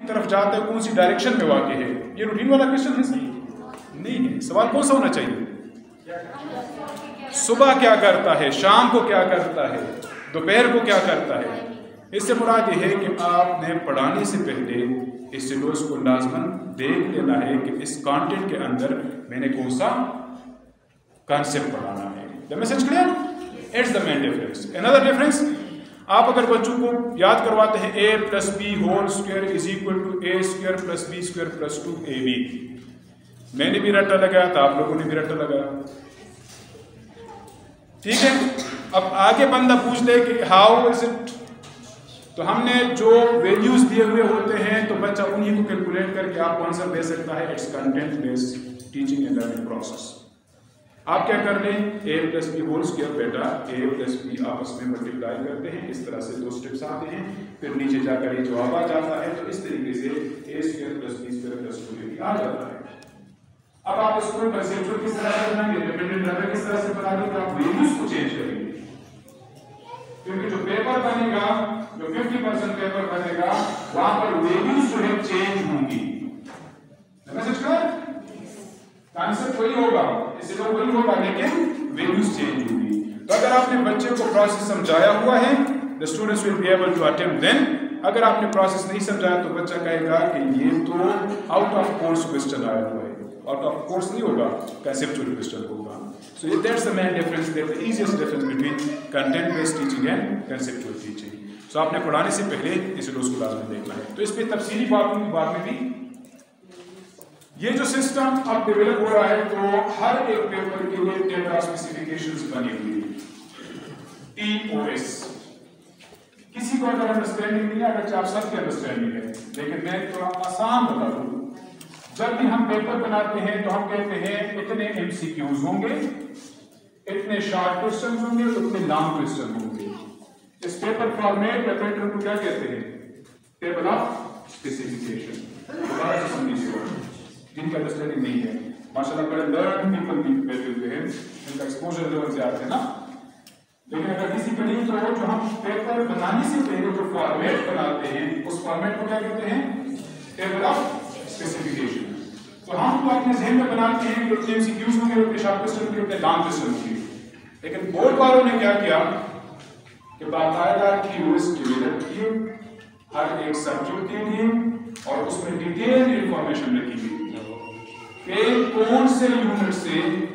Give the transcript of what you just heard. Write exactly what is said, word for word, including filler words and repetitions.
तरफ जाता है, कौन सी डायरेक्शन में वाक़ है? ये रूटीन वाला क्वेश्चन है सही नहीं है। सवाल कौन सा होना चाहिए? सुबह क्या करता है, शाम को क्या करता है, दोपहर को क्या करता है। इससे मुराद ये है कि आपने पढ़ाने से पहले इस सिलेबस को लाजमन देख लेना है कि इस कंटेंट के अंदर मैंने कौन सा कॉन्सेप्ट पढ़ाना है। The message clear? It's the main difference. Another difference, आप अगर बच्चों को याद करवाते हैं A plus B whole square is equal to A square plus B square plus two A B, मैंने भी रट्टा लगाया था, आप लोगों ने भी रट्टा लगाया, ठीक है। अब आगे बंदा पूछ ले कि हाउ इज इट, तो हमने जो वैल्यूज दिए हुए होते हैं तो बच्चा उन्हीं को कैलकुलेट करके आपको आंसर दे सकता है। It's content based teaching and learning process. आप क्या कर लें, A plus B whole square बेटा ए प्लस बी आपस में मल्टीप्लाई करते हैं, इस तरह से दो स्टेप्स आते हैं, फिर नीचे जाकर ये जवाब आ जाता है। तो इस तरीके से A square plus B square plus two A B आ जाता है। अब आप इसको कंसेप्चुअल किस तरह से बनाएंगे, डिपेंडेंट वेरिएबल किस तरह से बनाएंगे, तो आप वैल्यूज को चेंज करेंगे, क्योंकि जो पेपर बनेगा, जो पचास परसेंट पेपर बनेगा, वहां पर वैल्यूज जो है चेंज होंगी। Message clear? कॉन्सेप्ट वही होगा, इससे तो वही होगा, लेकिन वैल्यूज चेंज होंगी। तो अगर आपने बच्चे को प्रोसेस समझाया हुआ है, the students will be able to attempt then. अगर आपने प्रोसेस नहीं समझाया तो बच्चा कहेगा कि ये तो आउट ऑफ कोर्स क्वेश्चन आया हुआ है। आउट ऑफ कोर्स नहीं होगा, कंसेप्चुअल क्वेश्चन होगा। So that's the main difference, that the easiest difference between content based teaching and conceptual teaching. So आपने पढ़ाने से पहले इस रोज को लाजमी देखना है। तो इस पर तफसीली बातों के बाद में भी ये जो सिस्टम अब डेवलप हो रहा है, तो हर एक पेपर के लिए टेट्रा स्पेसिफिकेशंस बनी हुई है, टीओएस। किसी को अगर अंडरस्टैंडिंग नहीं है, अगर आप सबकी अंडरस्टैंडिंग है, लेकिन मैं थोड़ा आसान बता दूं। जब भी हम पेपर बनाते हैं तो हम कहते हैं इतने एमसीक्यूज होंगे, इतने शॉर्ट क्वेश्चन होंगे, इतने लॉन्ग क्वेश्चन होंगे। इस पेपर फॉर्मेट या पैटर्न को क्या कहते हैं? Table of specification. दोबारा से समझिए, जिनका अंडरस्टैंडिंग नहीं है, माशाल्लाह बड़े लर्न पीपल भी बैठे हुए हैं, इनका एक्सपोजर लेवल से आते हैं ना। लेकिन अगर किसी का नहीं, तो जो हम पेपर बनाने से पहले जो फॉर्मेट बनाते हैं, उस फॉर्मेट को क्या कहते हैं? Table of specification. तो हम तो अपने जहन में बनाते हैं कि उतने एमसीक्यूज होंगे, उतने शॉर्ट क्वेश्चन होंगे, उतने लॉन्ग क्वेश्चन होंगे। लेकिन बोर्ड वालों ने क्या किया कि बाकायदा टीओएस डेवलप किए हर एक सब्जेक्ट के लिए, और उसमें डिटेल इंफॉर्मेशन रखी गई कि कौन से यूनिट से